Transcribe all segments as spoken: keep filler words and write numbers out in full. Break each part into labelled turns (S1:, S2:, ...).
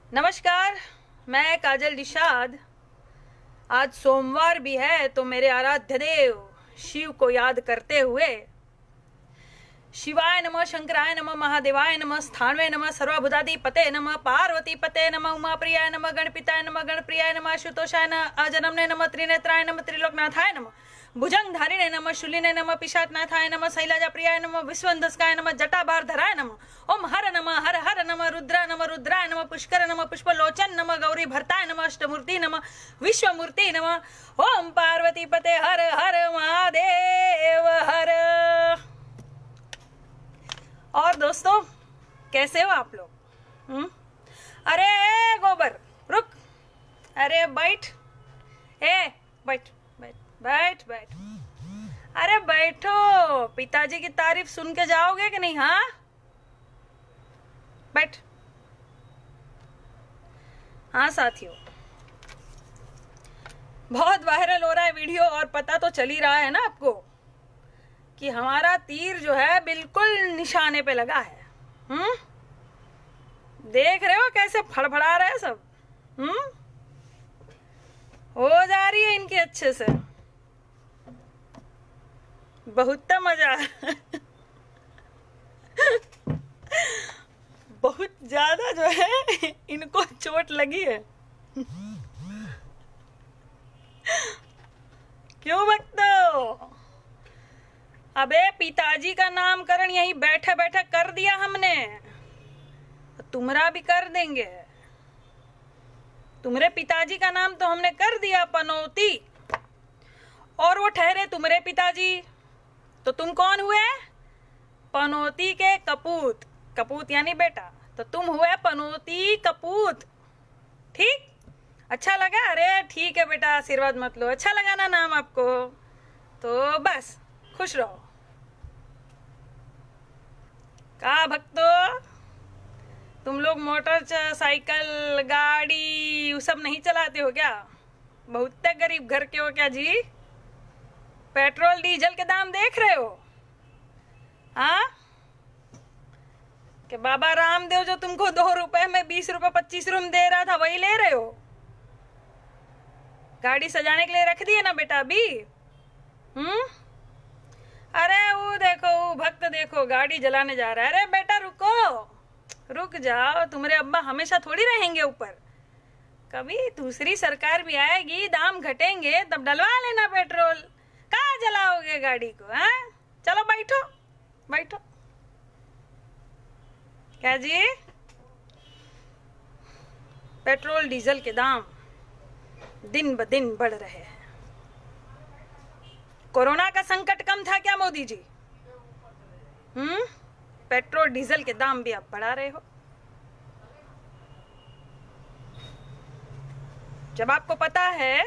S1: नमस्कार, मैं काजल निषाद। आज सोमवार भी है तो मेरे आराध्य देव शिव को याद करते हुए शिवाय नमः, शंकराय नमः, महादेवाय नमः, स्थानवे नमः, सर्वभूताधिपते नमः, पार्वती पते नमः, उमा प्रियाय नमः, गणपिताय नमः, गणप्रियाय नमः, आशुतोषाय नमः, अजनमने नमः, त्रिनेत्राय नमः, त्रिलोकनाथाय नमः, भुजंगधारिणे नमः, शूलिने नमः, पिशाचनाथाय नमः, शैलजाप्रियाय नमः, विश्वंधस्काय नमः, जटाभारधराय नमः, ओम हर नमः, हर हर नमः, रुद्र नमः, रुद्राय नमः, पुष्कर नमः, पुष्पलोचन नमः, गौरी भरताय नमः, अष्टमूर्ति नमः, विश्वमूर्ति नमः, ओम पार्वती पते हर हर महादेव हर। और दोस्तों, कैसे हो आप लोग? हम्म अरे गोबर रुक, अरे बैठ, ए बैठ बैठ बैठ बैठ, अरे बैठो। पिताजी की तारीफ सुन के जाओगे कि नहीं? हाँ, बैठ। हाँ साथियों, बहुत वायरल हो रहा है वीडियो और पता तो चल ही रहा है ना आपको कि हमारा तीर जो है बिल्कुल निशाने पे लगा है। हम्म देख रहे हो कैसे फड़फड़ा रहे हैं सब? हम्म हो जा रही है इनकी अच्छे से, बहुत मजा बहुत ज्यादा जो है इनको चोट लगी है। क्यों भक्तो? अबे पिताजी का नामकरण यही बैठे बैठे कर दिया हमने, तुम्हारा भी कर देंगे। तुम्हारे पिताजी का नाम तो हमने कर दिया पनौती, और वो ठहरे तुम्हारे पिताजी, तो तुम कौन हुए? पनौती के कपूत। कपूत यानी बेटा, तो तुम हुए पनौती कपूत। ठीक? अच्छा लगा? अरे ठीक है बेटा, आशीर्वाद मत लो। अच्छा लगा ना नाम आपको? तो बस खुश रहो। का भक्तो, तुम लोग मोटर साइकिल गाड़ी वो सब नहीं चलाते हो क्या? बहुत गरीब घर के हो क्या जी? पेट्रोल डीजल के दाम देख रहे हो? हाँ, कि बाबा रामदेव जो तुमको दो रुपए में बीस रुपए पच्चीस रुपए दे रहा था वही ले रहे हो? गाड़ी सजाने के लिए रख दी है ना बेटा अभी? हम्म अरे वो देखो, वो भक्त देखो गाड़ी जलाने जा रहा है। अरे बेटा रुको, रुक जाओ, तुम्हारे अब्बा हमेशा थोड़ी रहेंगे ऊपर। कभी दूसरी सरकार भी आएगी, दाम घटेंगे, तब डलवा लेना पेट्रोल। कहाँ जलाओगे गाड़ी को? हाँ चलो बैठो बैठो। क्या जी? पेट्रोल डीजल के दाम दिन ब दिन बढ़ रहे हैं। कोरोना का संकट कम था क्या मोदी जी? हम्म पेट्रोल डीजल के दाम भी आप बढ़ा रहे हो। जब आपको पता है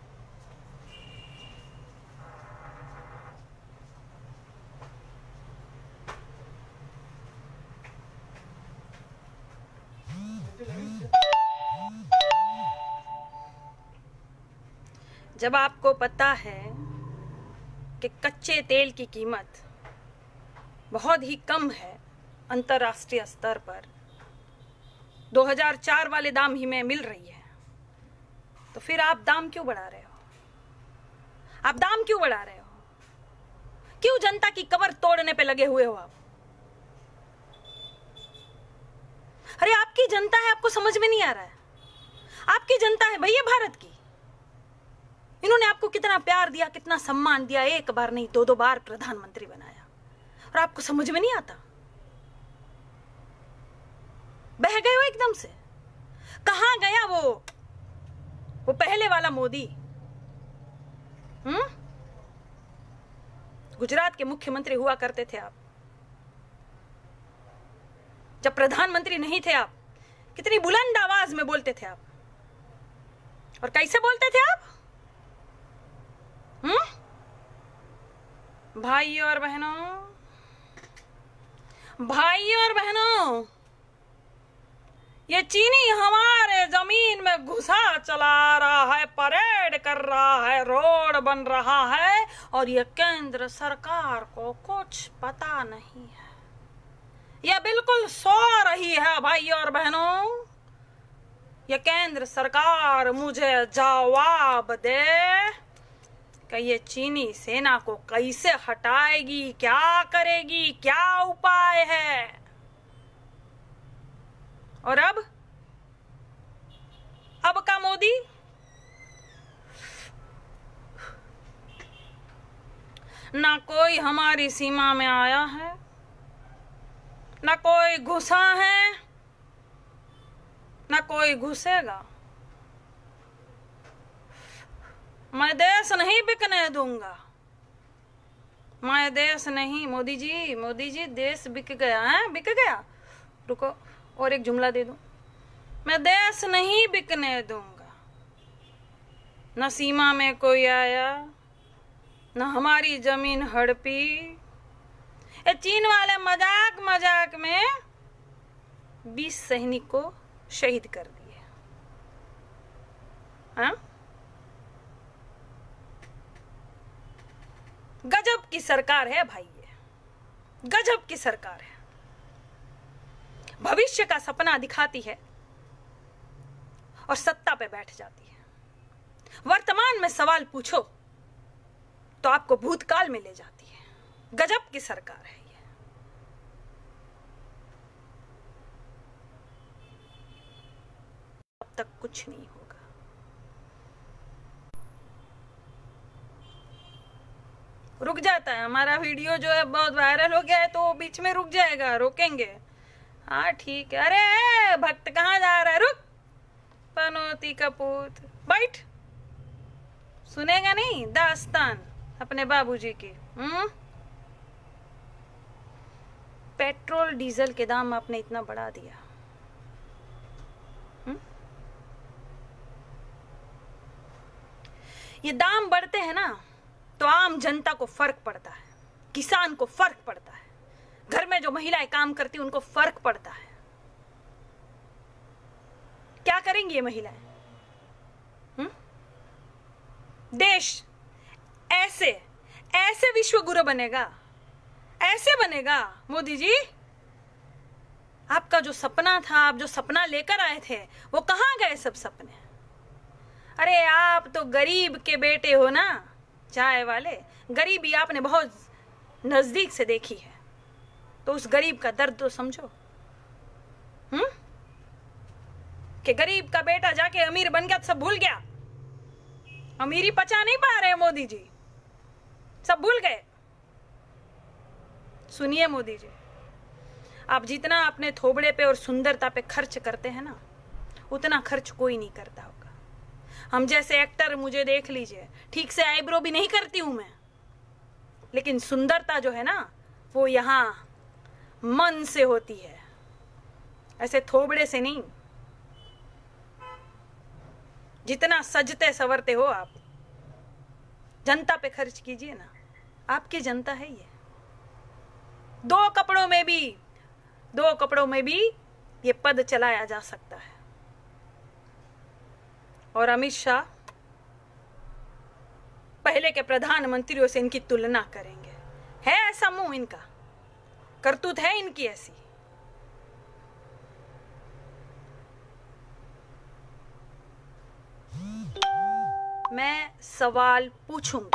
S1: जब आपको पता है कि कच्चे तेल की कीमत बहुत ही कम है अंतर्राष्ट्रीय स्तर पर, दो हज़ार चार वाले दाम ही में मिल रही है, तो फिर आप दाम क्यों बढ़ा रहे हो? आप दाम क्यों बढ़ा रहे हो? क्यों जनता की कमर तोड़ने पे लगे हुए हो आप? अरे आपकी जनता है, आपको समझ में नहीं आ रहा है? आपकी जनता है भैया भारत की। इन्होंने आपको कितना प्यार दिया, कितना सम्मान दिया, एक बार नहीं दो दो बार प्रधानमंत्री बनाया, और आपको समझ में नहीं आता? बह गए हो एकदम से। कहां गया वो वो पहले वाला मोदी? हम्म गुजरात के मुख्यमंत्री हुआ करते थे आप, जब प्रधानमंत्री नहीं थे आप, कितनी बुलंद आवाज में बोलते थे आप, और कैसे बोलते थे आप? हम्म भाइयों और बहनों, भाइयों और बहनों, ये चीनी हमारे जमीन में घुसा चला रहा है, परेड कर रहा है, रोड बन रहा है, और ये केंद्र सरकार को कुछ पता नहीं है। ये बिल्कुल सो रही है भाइयों और बहनों। ये केंद्र सरकार मुझे जवाब दे कि ये चीनी सेना को कैसे हटाएगी, क्या करेगी, क्या उपाय है। और अब अब का मोदी ना कोई हमारी सीमा में आया है, ना कोई घुसा है, ना कोई घुसेगा। मैं देश नहीं बिकने दूंगा, मैं देश नहीं। मोदी जी, मोदी जी, देश बिक गया है, बिक गया। रुको और एक जुमला दे दूं। मैं देश नहीं बिकने दूंगा। न सीमा में कोई आया, न हमारी जमीन हड़पी। ये चीन वाले मजाक मजाक में बीस सैनिक को शहीद कर दिए। हाँ? गजब की सरकार है भाई, ये गजब की सरकार है। भविष्य का सपना दिखाती है और सत्ता पे बैठ जाती है। वर्तमान में सवाल पूछो तो आपको भूतकाल में ले जाती है। गजब की सरकार है ये। अब तक कुछ नहीं होगा। रुक जाता है हमारा वीडियो जो है, बहुत वायरल हो गया है तो बीच में रुक जाएगा, रोकेंगे। हाँ ठीक है। अरे भक्त कहाँ जा रहा है? रुक, पनौती का पूत, बैठ। सुनेगा नहीं दास्तान अपने बाबूजी की। हम्म पेट्रोल डीजल के दाम आपने इतना बढ़ा दिया। हुँ? ये दाम बढ़ते हैं ना तो आम जनता को फर्क पड़ता है, किसान को फर्क पड़ता है, घर में जो महिलाएं काम करती उनको फर्क पड़ता है। क्या करेंगी ये महिलाएं? हुँ? देश ऐसे ऐसे विश्व गुरु बनेगा, ऐसे बनेगा। मोदी जी, आपका जो सपना था, आप जो सपना लेकर आए थे, वो कहां गए सब सपने? अरे आप तो गरीब के बेटे हो ना, चाय वाले। गरीबी आपने बहुत नजदीक से देखी है, तो उस गरीब का दर्द तो समझो। हम्म कि गरीब का बेटा जाके अमीर बन गया तो सब भूल गया। अमीरी पचा नहीं पा रहे मोदी जी, सब भूल गए। सुनिए मोदी जी, आप जितना अपने थोबड़े पे और सुंदरता पे खर्च करते हैं ना, उतना खर्च कोई नहीं करता होगा। हम जैसे एक्टर, मुझे देख लीजिए, ठीक से आईब्रो भी नहीं करती हूं मैं, लेकिन सुंदरता जो है ना वो यहां मन से होती है, ऐसे थोबड़े से नहीं। जितना सजते संवरते हो आप, जनता पे खर्च कीजिए ना, आपकी जनता है ये। दो कपड़ों में भी दो कपड़ों में भी ये पद चलाया जा सकता है। और अमित शाह पहले के प्रधानमंत्रियों से इनकी तुलना करेंगे। है ऐसा मुंह इनका, करतूत है इनकी ऐसी। मैं सवाल पूछूंगी,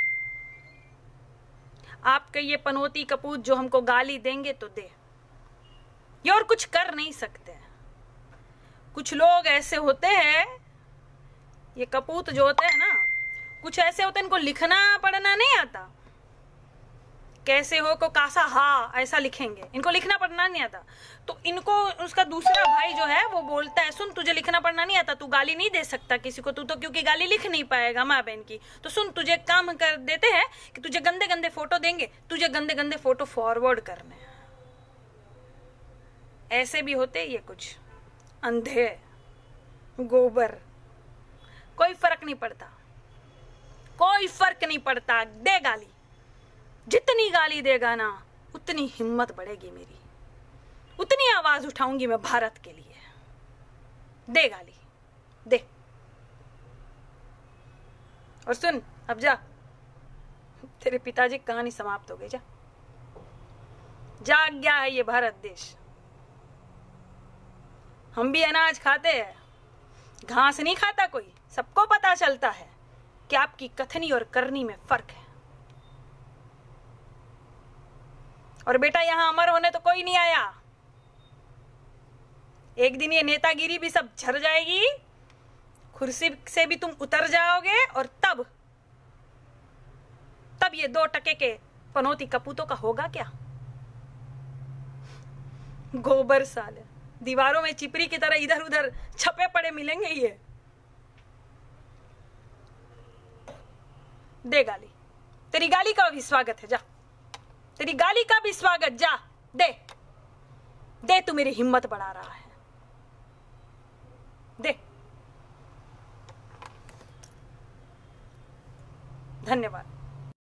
S1: आपके ये पनौती कपूत जो हमको गाली देंगे तो दे, ये और कुछ कर नहीं सकते। कुछ लोग ऐसे होते हैं, ये कपूत जो होते हैं ना, कुछ ऐसे होते हैं, इनको लिखना पढ़ना नहीं आता। कैसे हो को कासा हा ऐसा लिखेंगे, इनको लिखना पढ़ना नहीं आता। तो इनको उसका दूसरा भाई जो है वो बोलता है, सुन तुझे लिखना पढ़ना नहीं आता, तू गाली नहीं दे सकता किसी को, तू तो क्योंकि गाली लिख नहीं पाएगा माँ बहन की। तो सुन, तुझे काम कर देते हैं कि तुझे गंदे गंदे फोटो देंगे, तुझे गंदे गंदे फोटो फॉरवर्ड करने हैं। ऐसे भी होते ये कुछ अंधे गोबर, कोई फर्क नहीं पड़ता, कोई फर्क नहीं पड़ता। दे गाली, जितनी गाली देगा ना उतनी हिम्मत बढ़ेगी मेरी, उतनी आवाज उठाऊंगी मैं भारत के लिए। दे गाली, दे। और सुन, अब जा, तेरे पिताजी की कहानी समाप्त हो गई। जा, जाग गया है ये भारत देश। हम भी अनाज खाते हैं, घास नहीं खाता कोई, सबको पता चलता है कि आपकी कथनी और करनी में फर्क है। और बेटा यहां अमर होने तो कोई नहीं आया, एक दिन ये नेतागिरी भी सब झड़ जाएगी, कुर्सी से भी तुम उतर जाओगे, और तब तब ये दो टके के पनौती कपूतों का होगा क्या? गोबर साले, दीवारों में चिपरी की तरह इधर उधर छपे पड़े मिलेंगे ये। दे गाली, तेरी गाली का भी स्वागत है, जा तेरी गाली का भी स्वागत, जा दे दे, तू मेरी हिम्मत बढ़ा रहा है, दे। धन्यवाद।